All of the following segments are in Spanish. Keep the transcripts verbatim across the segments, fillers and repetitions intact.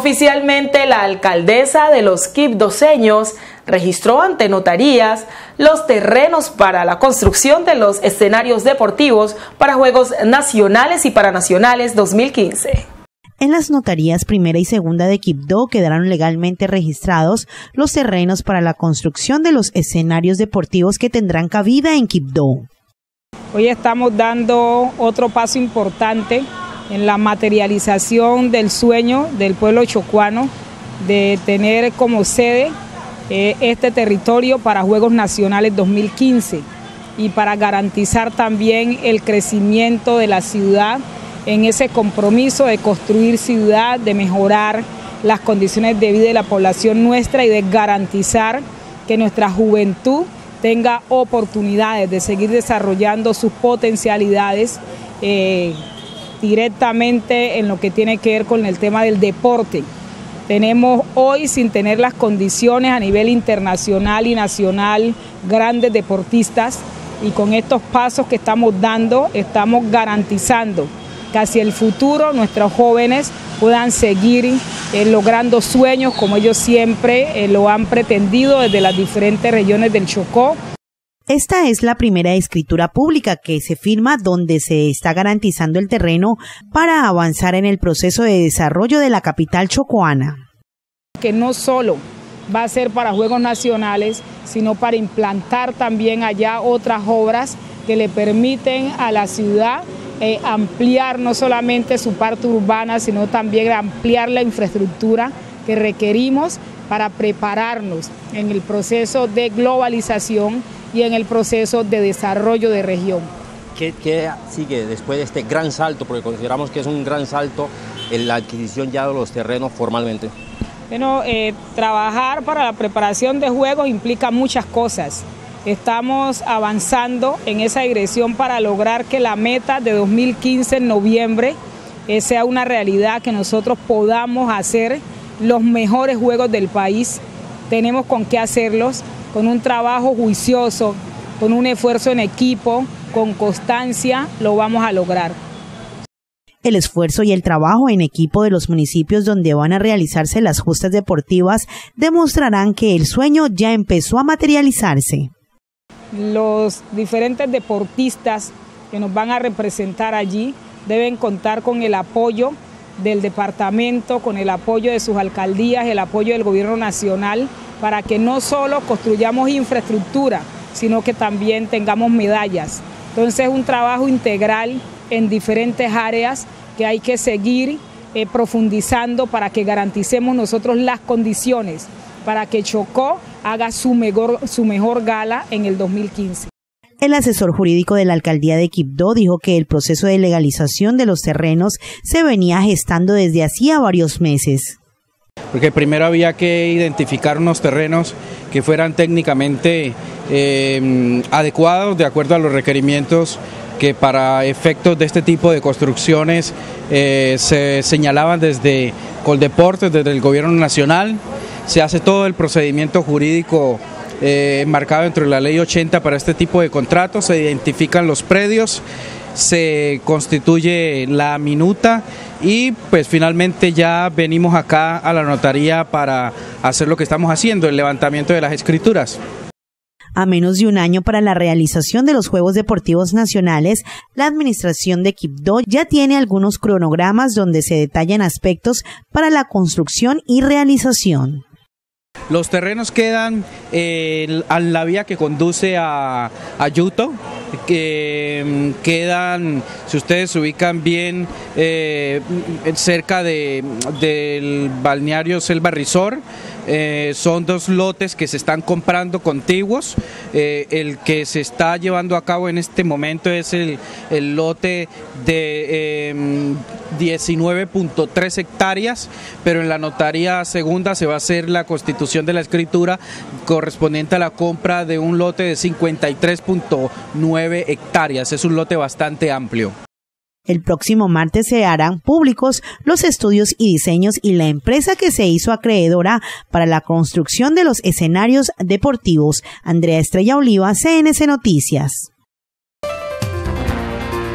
Oficialmente, la alcaldesa de los quibdoseños registró ante notarías los terrenos para la construcción de los escenarios deportivos para Juegos Nacionales y Paranacionales dos mil quince. En las notarías primera y segunda de Quibdó quedaron legalmente registrados los terrenos para la construcción de los escenarios deportivos que tendrán cabida en Quibdó. Hoy estamos dando otro paso importante en la materialización del sueño del pueblo chocuano de tener como sede eh, este territorio para Juegos Nacionales dos mil quince y para garantizar también el crecimiento de la ciudad en ese compromiso de construir ciudad, de mejorar las condiciones de vida de la población nuestra y de garantizar que nuestra juventud tenga oportunidades de seguir desarrollando sus potencialidades eh, directamente en lo que tiene que ver con el tema del deporte. Tenemos hoy, sin tener las condiciones a nivel internacional y nacional, grandes deportistas, y con estos pasos que estamos dando, estamos garantizando que hacia el futuro nuestros jóvenes puedan seguir eh, logrando sueños como ellos siempre eh, lo han pretendido desde las diferentes regiones del Chocó. Esta es la primera escritura pública que se firma donde se está garantizando el terreno para avanzar en el proceso de desarrollo de la capital chocoana. Que no solo va a ser para Juegos Nacionales, sino para implantar también allá otras obras que le permiten a la ciudad eh, ampliar no solamente su parte urbana, sino también ampliar la infraestructura que requerimos para prepararnos en el proceso de globalización y en el proceso de desarrollo de región. ¿Qué, qué sigue después de este gran salto? Porque consideramos que es un gran salto en la adquisición ya de los terrenos formalmente. Bueno, eh, trabajar para la preparación de juegos implica muchas cosas. Estamos avanzando en esa dirección para lograr que la meta de dos mil quince en noviembre eh, sea una realidad, que nosotros podamos hacer los mejores juegos del país. Tenemos con qué hacerlos, con un trabajo juicioso, con un esfuerzo en equipo, con constancia, lo vamos a lograr. El esfuerzo y el trabajo en equipo de los municipios donde van a realizarse las justas deportivas demostrarán que el sueño ya empezó a materializarse. Los diferentes deportistas que nos van a representar allí deben contar con el apoyo del departamento, con el apoyo de sus alcaldías, el apoyo del gobierno nacional, para que no solo construyamos infraestructura, sino que también tengamos medallas. Entonces es un trabajo integral en diferentes áreas que hay que seguir eh, profundizando para que garanticemos nosotros las condiciones para que Chocó haga su mejor, su mejor gala en el dos mil quince. El asesor jurídico de la alcaldía de Quibdó dijo que el proceso de legalización de los terrenos se venía gestando desde hacía varios meses. Porque primero había que identificar unos terrenos que fueran técnicamente eh, adecuados de acuerdo a los requerimientos que para efectos de este tipo de construcciones eh, se señalaban desde Coldeportes, desde el gobierno nacional. Se hace todo el procedimiento jurídico eh, enmarcado dentro de la ley ochenta para este tipo de contratos, se identifican los predios, se constituye la minuta y pues finalmente ya venimos acá a la notaría para hacer lo que estamos haciendo, el levantamiento de las escrituras. A menos de un año para la realización de los Juegos Deportivos Nacionales, la administración de Quibdó ya tiene algunos cronogramas donde se detallan aspectos para la construcción y realización. Los terrenos quedan eh, a la vía que conduce a, a Yuto, que quedan, si ustedes se ubican bien, eh, cerca de, del balneario Selva Resort. Eh, son dos lotes que se están comprando contiguos. Eh, el que se está llevando a cabo en este momento es el, el lote de eh, diecinueve punto tres hectáreas, pero en la notaría segunda se va a hacer la constitución de la escritura correspondiente a la compra de un lote de cincuenta y tres punto nueve hectáreas. Es un lote bastante amplio. El próximo martes se harán públicos los estudios y diseños y la empresa que se hizo acreedora para la construcción de los escenarios deportivos. Andrea Estrella Oliva, C N C Noticias.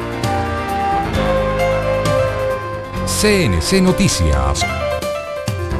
C N C Noticias.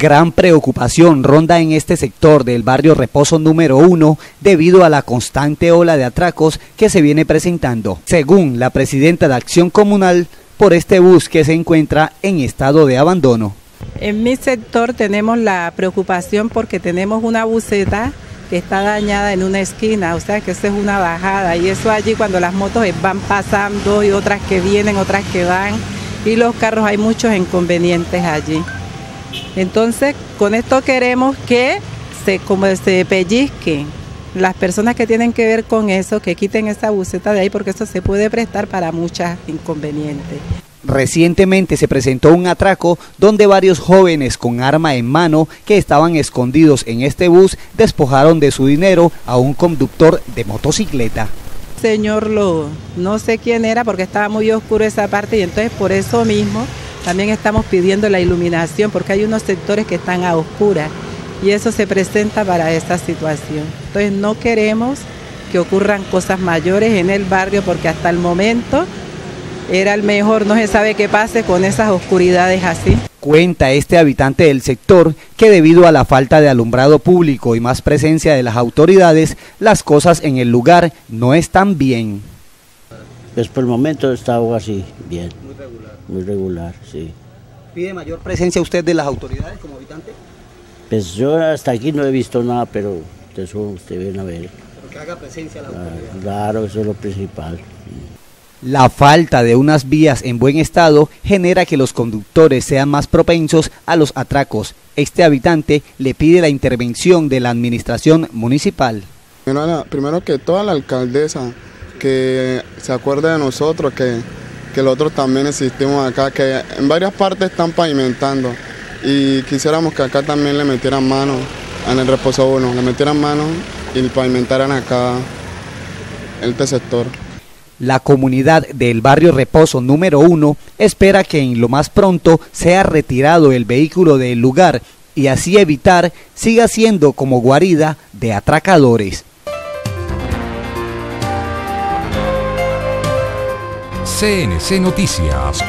Gran preocupación ronda en este sector del barrio Reposo número uno debido a la constante ola de atracos que se viene presentando, según la presidenta de Acción Comunal, por este bus que se encuentra en estado de abandono. En mi sector tenemos la preocupación porque tenemos una buseta que está dañada en una esquina, o sea que eso es una bajada, y eso allí cuando las motos van pasando y otras que vienen, otras que van, y los carros, hay muchos inconvenientes allí. Entonces, con esto queremos que se, como se pellizquen las personas que tienen que ver con eso, que quiten esa buseta de ahí, porque eso se puede prestar para muchos inconvenientes. Recientemente se presentó un atraco donde varios jóvenes con arma en mano que estaban escondidos en este bus despojaron de su dinero a un conductor de motocicleta. Señor, lo, no sé quién era porque estaba muy oscuro esa parte, y entonces por eso mismo también estamos pidiendo la iluminación, porque hay unos sectores que están a oscuras y eso se presenta para esta situación. Entonces no queremos que ocurran cosas mayores en el barrio, porque hasta el momento era el mejor, no se sabe qué pase con esas oscuridades así. Cuenta este habitante del sector que debido a la falta de alumbrado público y más presencia de las autoridades, las cosas en el lugar no están bien. Pues por el momento está algo así, bien. Muy regular. Muy regular, sí. ¿Pide mayor presencia usted de las autoridades como habitante? Pues yo hasta aquí no he visto nada, pero eso ustedes ven a ver. Pero que haga presencia la autoridad. Claro, eso es lo principal. La falta de unas vías en buen estado genera que los conductores sean más propensos a los atracos. Este habitante le pide la intervención de la administración municipal. Primero, primero que toda la alcaldesa que se acuerde de nosotros, que, que nosotros también existimos acá, que en varias partes están pavimentando y quisiéramos que acá también le metieran mano, en el Reposo uno, le metieran mano y pavimentaran acá este sector. La comunidad del barrio Reposo número uno espera que en lo más pronto sea retirado el vehículo del lugar y así evitar siga siendo como guarida de atracadores. C N C Noticias.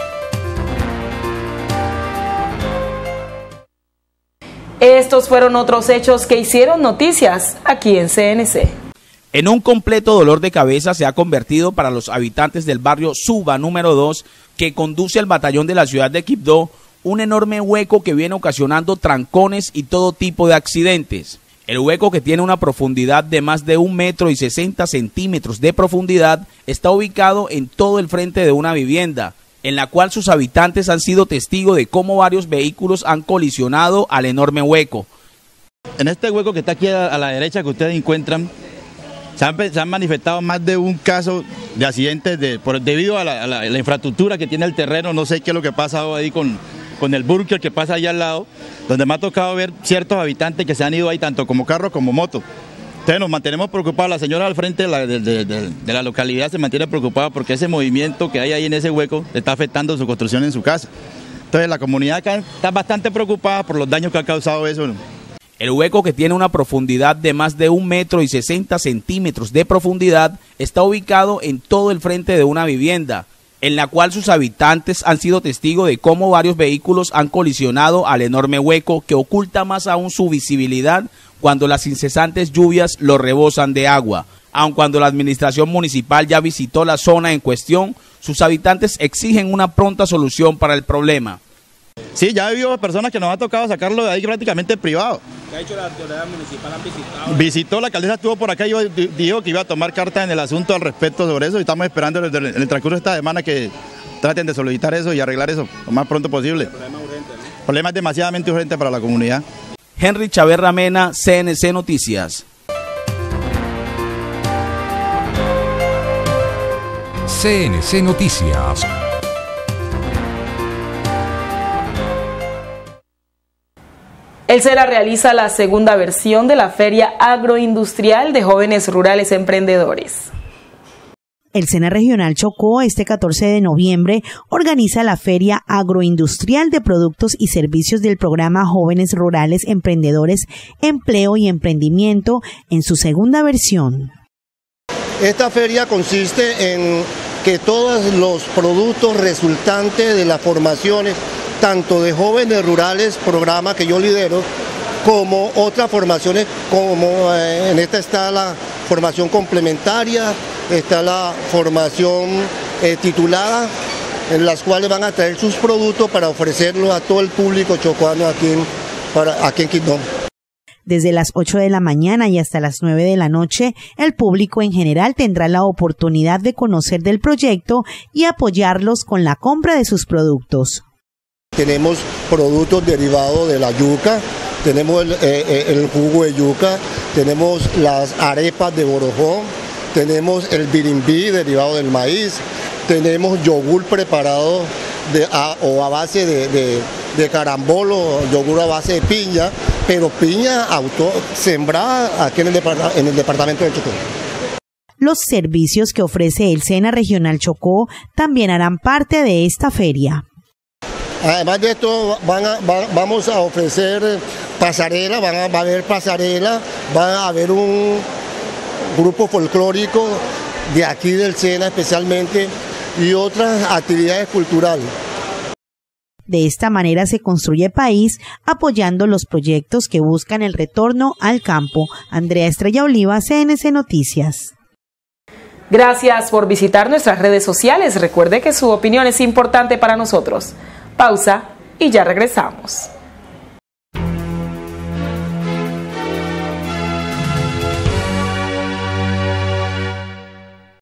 Estos fueron otros hechos que hicieron noticias aquí en C N C. En un completo dolor de cabeza se ha convertido para los habitantes del barrio Suba número dos, que conduce al batallón de la ciudad de Quibdó, un enorme hueco que viene ocasionando trancones y todo tipo de accidentes. El hueco, que tiene una profundidad de más de un metro y sesenta centímetros de profundidad, está ubicado en todo el frente de una vivienda, en la cual sus habitantes han sido testigos de cómo varios vehículos han colisionado al enorme hueco. En este hueco que está aquí a la derecha que ustedes encuentran, Se han, se han manifestado más de un caso de accidentes de, por, debido a la, a, la, a la infraestructura que tiene el terreno. No sé qué es lo que pasa ahí con, con el búnker que pasa allá al lado, donde me ha tocado ver ciertos habitantes que se han ido ahí, tanto como carros como motos. Entonces nos mantenemos preocupados. La señora al frente de la, de, de, de, de la localidad se mantiene preocupada porque ese movimiento que hay ahí en ese hueco está afectando su construcción en su casa. Entonces la comunidad acá está bastante preocupada por los daños que ha causado eso, ¿no? El hueco, que tiene una profundidad de más de un metro y sesenta centímetros de profundidad, está ubicado en todo el frente de una vivienda, en la cual sus habitantes han sido testigos de cómo varios vehículos han colisionado al enorme hueco, que oculta más aún su visibilidad cuando las incesantes lluvias lo rebosan de agua. Aun cuando la administración municipal ya visitó la zona en cuestión, sus habitantes exigen una pronta solución para el problema. Sí, ya ha habido personas que nos ha tocado sacarlo de ahí prácticamente privado. ¿Qué ha hecho la autoridad municipal? ¿Han visitado? Visitó, la alcaldesa estuvo por acá y dijo que iba a tomar cartas en el asunto al respecto sobre eso, y estamos esperando en el transcurso de esta semana que traten de solicitar eso y arreglar eso lo más pronto posible. El problema es urgente, ¿no? El problema es demasiadamente urgente para la comunidad. Henry Chaverra Mena, C N C Noticias. C N C Noticias. El SENA realiza la segunda versión de la Feria Agroindustrial de Jóvenes Rurales Emprendedores. El SENA Regional Chocó, este catorce de noviembre, organiza la Feria Agroindustrial de Productos y Servicios del programa Jóvenes Rurales Emprendedores, Empleo y Emprendimiento en su segunda versión. Esta feria consiste en que todos los productos resultantes de las formaciones tanto de jóvenes rurales, programa que yo lidero, como otras formaciones, como eh, en esta está la formación complementaria, está la formación eh, titulada, en las cuales van a traer sus productos para ofrecerlos a todo el público chocuano aquí en, para, aquí en Quindón. Desde las ocho de la mañana y hasta las nueve de la noche, el público en general tendrá la oportunidad de conocer del proyecto y apoyarlos con la compra de sus productos. Tenemos productos derivados de la yuca, tenemos el, eh, el jugo de yuca, tenemos las arepas de borojó, tenemos el birimbí derivado del maíz, tenemos yogur preparado de, a, o a base de, de, de carambolo, yogur a base de piña, pero piña auto, sembrada aquí en el, en el departamento del Chocó. Los servicios que ofrece el SENA Regional Chocó también harán parte de esta feria. Además de esto, van a, va, vamos a ofrecer pasarela, van a, va a haber pasarela, va a haber un grupo folclórico de aquí del SENA especialmente y otras actividades culturales. De esta manera se construye país apoyando los proyectos que buscan el retorno al campo. Andrea Estrella Oliva, C N C Noticias. Gracias por visitar nuestras redes sociales. Recuerde que su opinión es importante para nosotros. Pausa y ya regresamos.